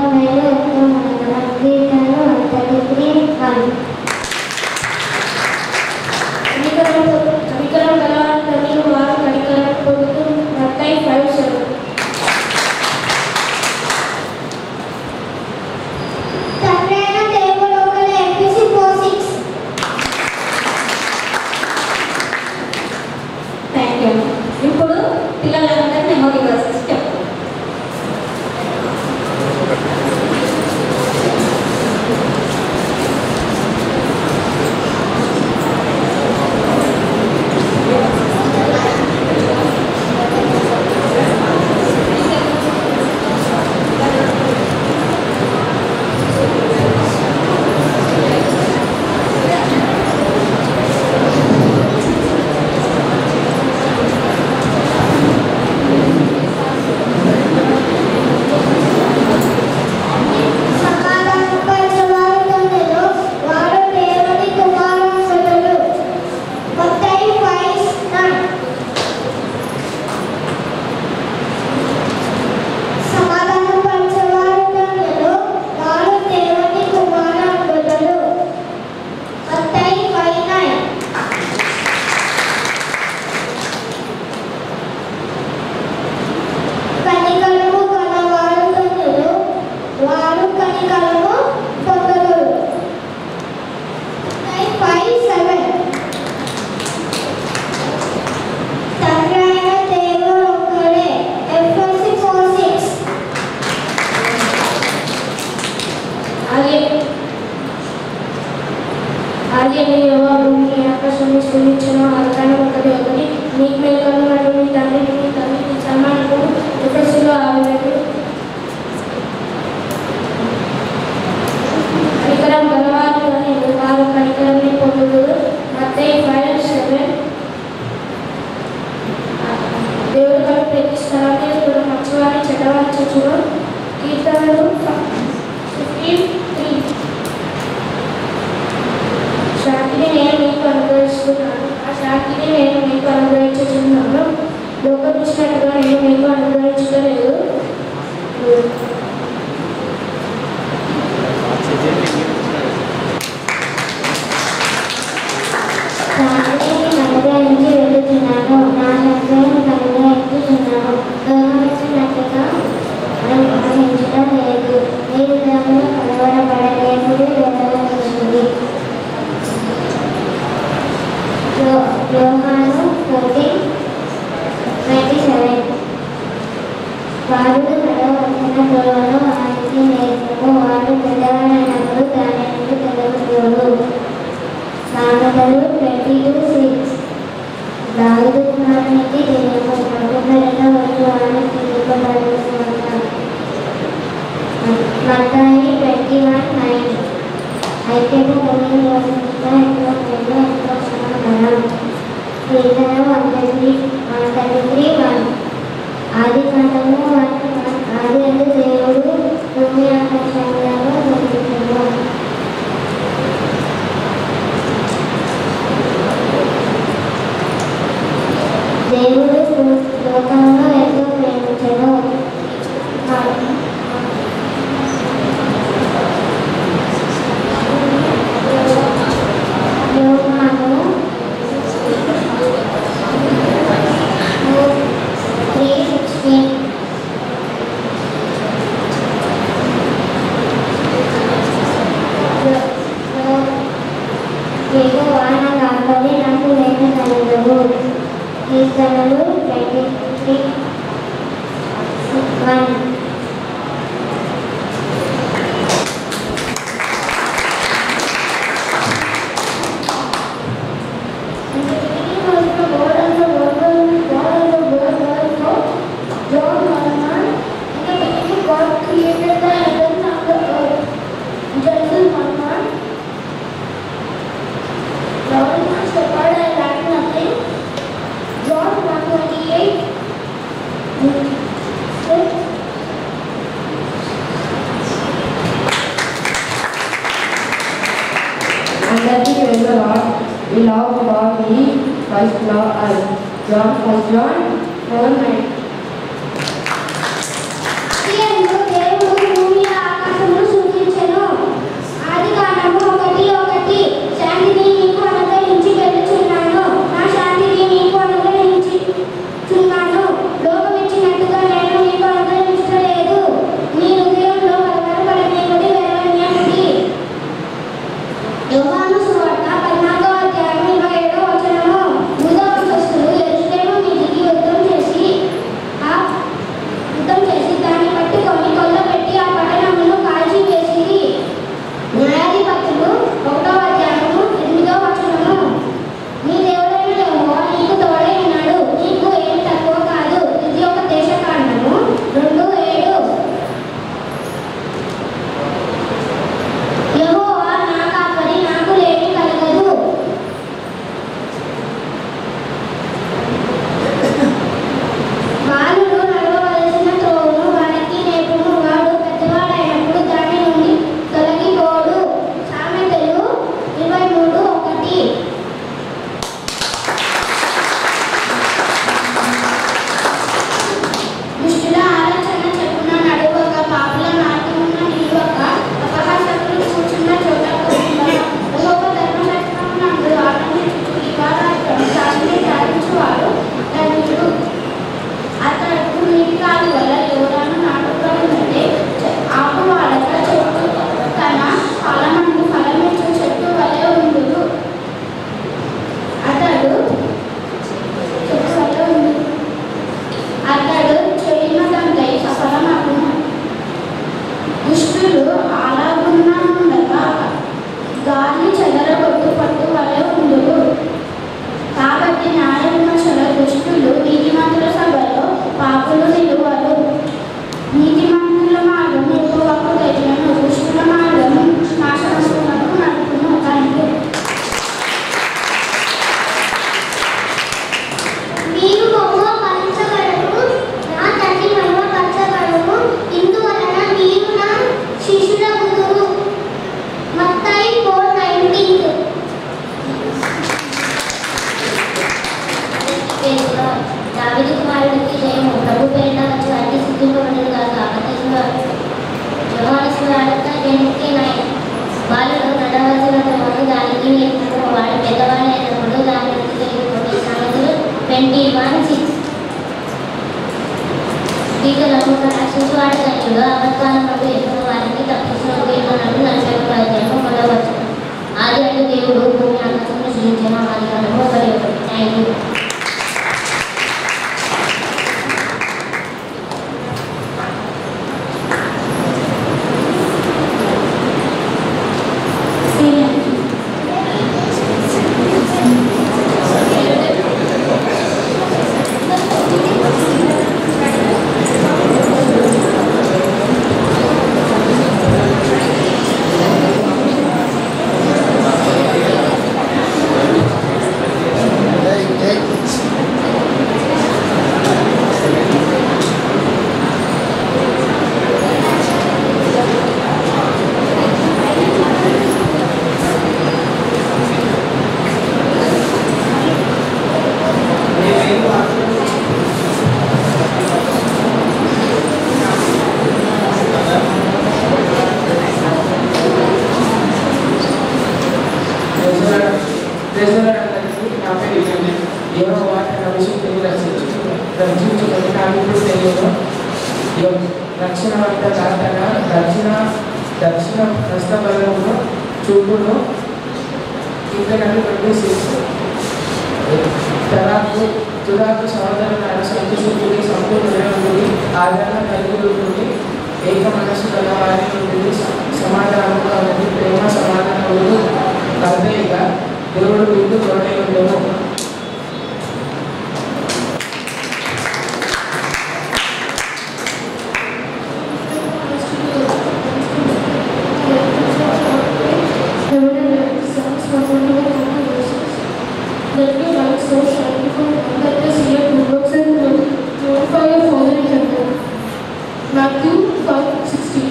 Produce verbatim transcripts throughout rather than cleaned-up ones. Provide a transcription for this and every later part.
మేలు ఎంతో మనగలం కీర్తనలు వన్ థర్టీ త్రీ వన్. కనికరం గలవారు ధన్యులు వారు కనికరం పొందుతూ మత్తయి ఫైవ్ సెవెన్. ఇప్పుడు పిల్లలందరూ మెమరీ వర్సెస్ చెప్తారు. We love God, He first loved us. John, First John four nine. దేవుడు భూమి దుష్టులు అలాగున్నా ఉండగా గాలి చెదరగొట్టు పట్టు వలె ఉండును. కాబట్టి న్యాయ విమర్శల దుష్టులు నీతిమంతుల సభలో పాపులు నిలువరు. నీతిమంతుల మార్గం యెహోవాకు తెలియను, దుష్టుల మార్గం నాశనమునకు నడుపును. Thank you. మీరు మహిమ పరచగలరు, నా తండ్రి మహిమ పరచగలరు, ఇందువలన మీరు నా శిష్యులగుదురు. మత్తయి ఫోర్ నైన్టీన్. దావీదు కుమారుడికి జయము. ప్రభు పేరిట వచ్చి అన్ని సిద్ధింపబడిన కాక అతను యోహాను సువార్త ఎనిమిది నైన్. వాళ్ళు నడవలసిన క్రమము దానికి నేర్పుకున్న వాడు పెద్దవాళ్ళు అయినప్పుడు దాని తెలియకపోతే సామెతలు ట్వంటీ వన్ సిక్స్. స్త్రీలను రక్షించువాడు ధన్యుడు, అబద్ధాల నుండి ఎదురు వారికి తప్పించిన కీర్తనలు నలభై ఒక అధ్యాయము మూడవ వచనం. ఆది అంటూ దేవుడు భూమి ఆకాశమును సృజించిన ఆది కాండము ఒకటి ఒకటి. Thank you. రక్షణ వంట దాటన దక్షిణ దక్షిణ హస్తబలమును చూపును ఇంకనని ట్వంటీ సిక్స్. తరాకు తురాకు సహోదరులను సంతోషించుడి, సంపూర్ణుడి, ఆదరణ నలుగురుడి, ఏక మనస్సు గల వారి నుండి సమాధానంగా ఉంది. ప్రేమ సమాధానములు కలయిగా దేవుడు విందు తోడై ఉండేమో. Matthew five sixteen.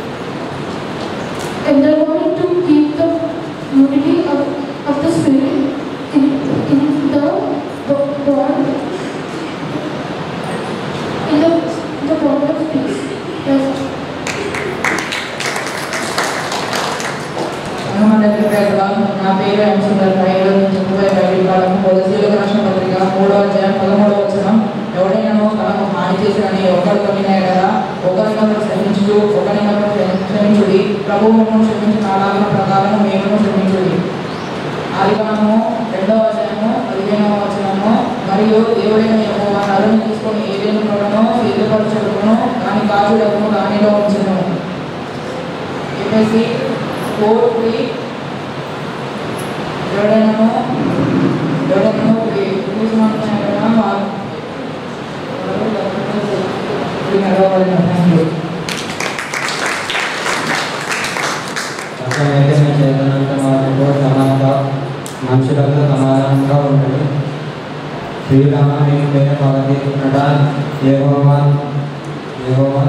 And they're going to keep the unity of, of the Spirit in, in the bond in the, the bond of peace. Yes. నా పేరు ఎంసుందర్. ముప్పై బైబిల్ కాలం కొలసీలకు రాసిన పత్రిక మూడవ అధ్యాయం పదమూడవ వచనం. ఎవడైనా తనకు హాని చేసినని ఒకరు కమినే కదా, ఒకరినొకరు క్షమించుడు, ఒకరినొకరు క్షమించుడి, ప్రభువును క్షమించిన ఆలాపన ప్రకారం మేము క్షమించుడి. ఆదికాండము రెండవ అధ్యాయము పదిహేనవ వచనము. మరియు దేవుడైన యెహోవా నరుని తీసుకొని ఏదైనా తోటను సిద్ధపరచుటకును దాని కాచుటకును దానిలో ఉంచెను. ఎఫెసీ ఫోర్ త్రీ. ఎవడైనా ఎవడైనా అయితే మీ చేతనంత వారితో సమానంగా మనుషులతో సమాధానంగా ఉంటుంది. శ్రీరామ నేను పేద పగ తీసుకున్నడా యెహోవా యెహోవా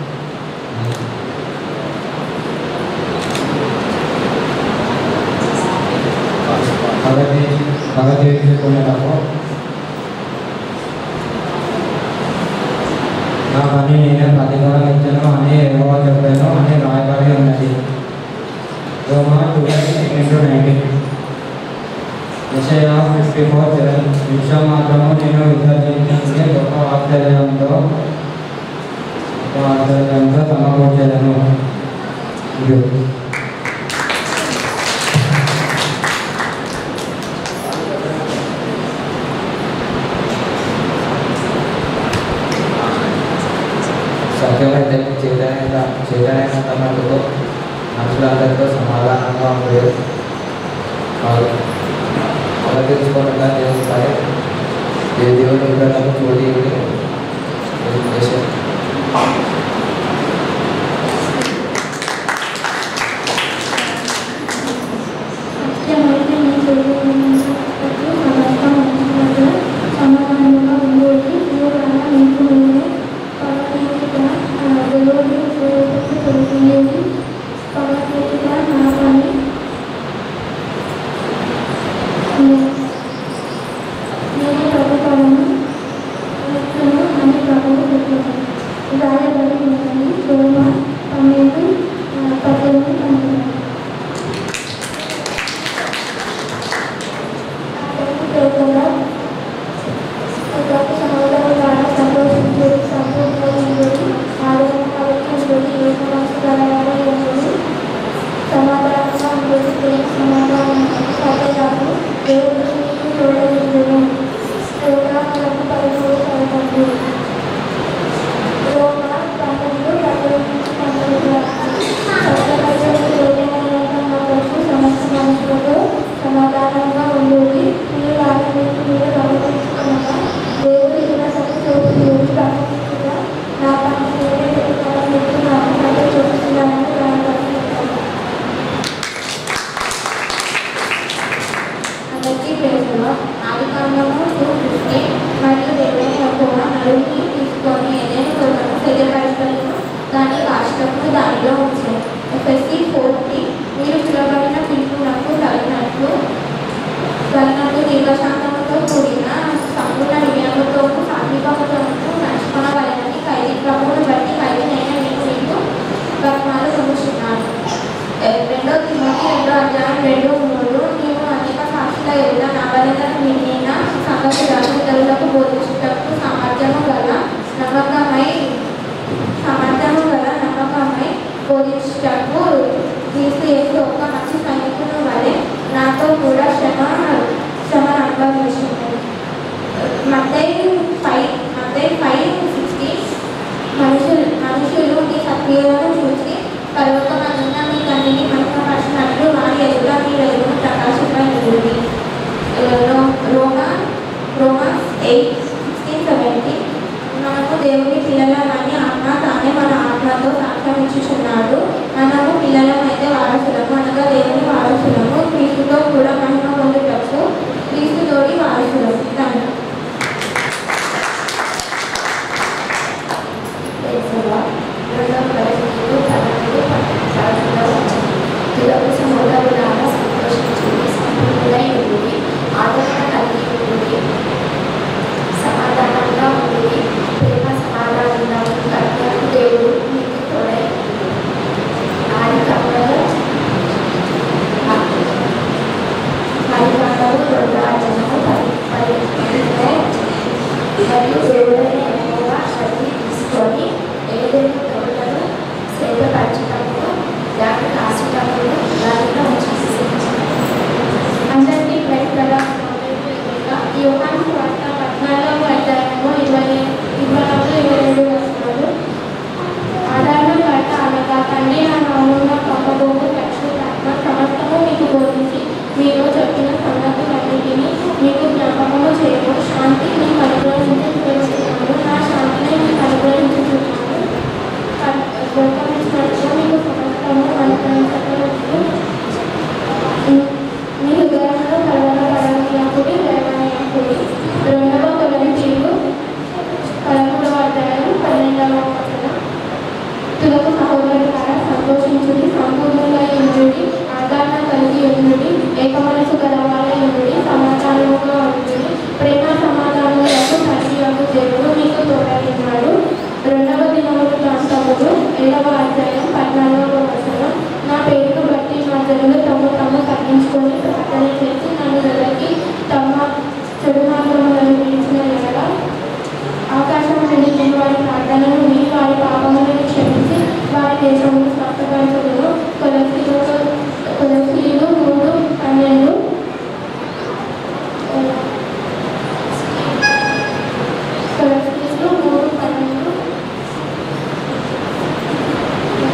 పగ పగ తీర్చుకునేటప్పుడు నా పని నేనే ప్రతిఫలం ఇచ్చాను అని యెహోవా చెప్పాను అని రాయబడి ఉన్నది. రోమా ట్వెల్వ్ నైన్టీన్. యెషయా ఫిఫ్టీ ఫోర్ సెవెన్. విశ్వం మాత్రము నేను విసర్జించే గొప్ప ఆశ్చర్యంతో గొప్ప ఆశ్చర్యంతో సమకూర్చలను. ఇది సత్యమైతే చేతనైన చేతనైన తమ ఉన్నందుకు మనుషులందరితో సమాధానంగా ఉండే అలా తెలుసుకోకుండా చేస్తాయి ఏ దేవుని విగ్రహాలకు చోటు చేశారు. సత్యమైతే నీ సమాధానంగా ఉండేది దేవుడైనా నీకు నేనే పరమేతిగా దేవుడి తెలుసుకునేది పరమేతిగా నా పని నేనే ప్రభుత్వము వ్యక్తులు అని ప్రభువు పెట్టాను. రాయబడి ఉన్నది ప్రేమ పన్నెండు పద్దెనిమిది పంతొమ్మిది. సమాధానం ద్వారా సంతోషించేది సంపూర్ణంగా ఉండేది ఆరోగ్యంగా ఉండేది ఏ సమస్యగా ఉండేది సమాధానంగా ఉండేది ప్రేమ సమాధానం సత్యాలు దేవుడు నీకు తోడలేదు ప్రోగ్రాములకు పదమూడు పదకొండు రోమ పన్నెండు పద్దెనిమిది పంతొమ్మిది సమస్త మనుషులతో సమాధానంగా ఉండేది మీరు రాజనీతి మీద గమనించుకున్నాక దేవుడు ఇలా సత్యోడు ప్రారంభించగా నా పని నేనే పెట్టుకోవాలని నాకు సత్య చూస్తున్నానని రాయబడి అందరికీ ప్రేమలో ఆదికాండము టూ ఫిఫ్టీ మరియు దేవుని యొక్క నలుగురిని తీసుకొని ఏదైనా కొరకు తెలియపరచలను దాని రాష్ట్రము దానిలో ఉంచారు. ఎఫ్ఎస్సి ఫోర్టీ మీరు పిలవబడిన పిలుపునకు తగినట్లు తగినట్లు దీర్ఘశాంతముతో కూడిన సంపూర్ణ వినయముతో సాత్వికముతో నడుచుకునవలెనని ఖైదీ ప్రభువును బట్టి ఖైదీనైన నేను మీకు వర్తమానాలు పొందుతున్నాను. రెండో తిమోతి రెండో అధ్యాయం రెండు మూడు నేను అనేక సాక్షుల ఎదుట నా వలన వినిన సంగతులను ఇతరులకు బోధించుటకు సామర్థ్యము గల నమ్మకమై సామర్థ్యము గల నమ్మకమై బోధించుటకు క్రీస్తు యేసు ఒక్క మంచి సైనికుని వలె నాతో కూడా శ్రమ శ్రమను అనుభవించింది. మత్తయి ఫైవ్ మత్తయి ఫైవ్ సిక్స్టీ మనుషులు మనుషులు మీ సక్రియలను చూసి పర్వతమందున మీ తండ్రిని మహిమపరిచినట్లు వారి ఎదుట మీ వెలుగును ప్రకాశింపనివ్వండి. రోమా రోమన్స్ ఎయిట్ సిక్స్టీన్ సెవెంటీ మనము దేవుని పిల్లలమని ఆత్మ తానే మన ఆత్మతో సాక్ష్యం ఇచ్చుచున్నాడు. మనము పిల్లలమైతే వారసులము అనగా దేవుని వారసులము క్రీస్తుతో కూడా మహిమ పొందుటకు క్రీస్తుతోటి వారసులము. తండ్రి సముద్రములాగా సంతోషించింది సంపూర్ణులై ఉంది ఆదరణ కలిగి ఉంది సమాధానంగా ఉంది ప్రేమ సమాధానంగా ఉంది కర్తకు దేవుడు మీకు తోడై ఆది కమ్మలో ఆది కమ్మలు రెండాజనము పది మరియు దేవుడైన యెహోవా శక్తి తీసుకొని ఏదైనా తోటలను సేదపరచటము దాన్ని కాసటము దానిలో అందరికీ ప్రజల యోహాను వార్త పద్నాలుగవ అధ్యాయము ఇరవై ఇరవై నాలుగు ఇరవై రెండు వస్తున్నారు. ఆధారకర్త అనగా తండ్రి ఆ నామంలో పంపబోకు పరిశుద్ధాత్మ సమస్తము మీకు బోధించి మీతో చెప్పిన సంగతులన్నిటినీ మీకు జ్ఞాపకము చేయము. శాంతి మీకు అనుగ్రహించుతున్నాను, నా శాంతిని మీకు అనుగ్రహించుతున్నాను. గొప్పమిచ్చినట్లుగా మీకు సమస్తము అనుగ్రహించగలదు. మీ హృదయంలో కలవరపడనీయకుడి లేవనీయకుడి. రెండవ కొరింథీయులు పదమూడవ అధ్యాయం పన్నెండవ వచనం. తులకు సహోదరులారా సంతోషించుడి, సంపూర్ణులై ఉండుడి, ఆదరణ కలిగి ఉండుడి, ఏక మనసు గలవారై ఉండుడి, సమాధానముగా ఉండుడి. ప్రేమ సమాధానములకు తండ్రి యొక్క దేవుడు మీకు తోడై ఉన్నాడు. రెండవ దినములు గ్రంథములు ఏడవ అధ్యాయం పద్నాలుగవ వచనం. నా పేరును బట్టి నా జనులు తమ తమ తగ్గించుకొని ప్రార్థన చేసి నన్ను వెలకి తమ చెడు మార్గములను విడిచిన ఎడల ఆకాశం నుండి నేను వారి ప్రార్థనను విని వారి పాపములను క్షమించి వారి దేశమును స్వస్థపరచుదును. కొలసీలు కొలసీలు మూడు పన్నెండు కొలసీలు మూడు పన్నెండు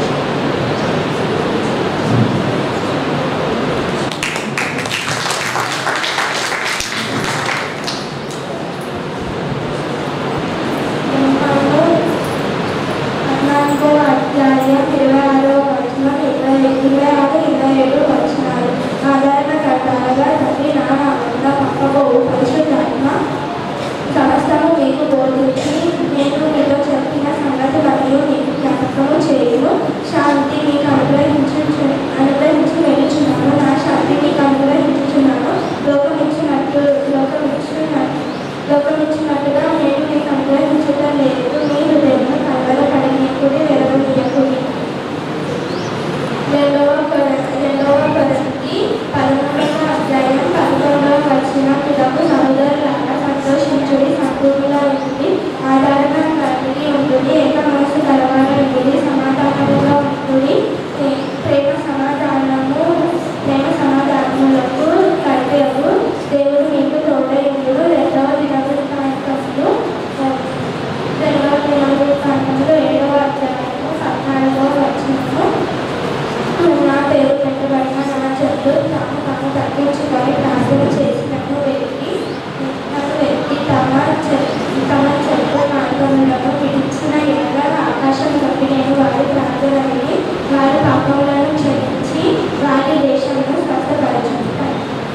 వారు తాము తాము తగ్గించుకొని ప్రార్థన చేసినట్టు వ్యక్తి నన్ను వ్యక్తి తమ చె- తమ చెత్త మార్గములను విడిచిన ఎడల ఆకాశం నుండి నేను వారి ప్రార్థన విని వారి పాపములను క్షమించి వారి దేశమును స్వస్థపరచుకుంటాను.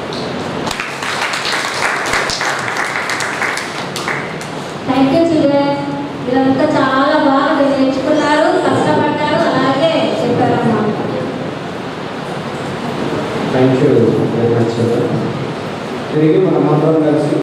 Thank you children. మీరంతా చాలా బాగా నేర్చుకున్నారు, కష్టపడ్డారు, అలాగే చెప్పారు అన్నమాట. Thank you very much. తిరిగి మనం అందరం కలిసి